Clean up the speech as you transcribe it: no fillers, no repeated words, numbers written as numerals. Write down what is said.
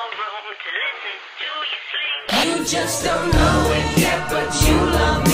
You just don't know it yet, but you love me.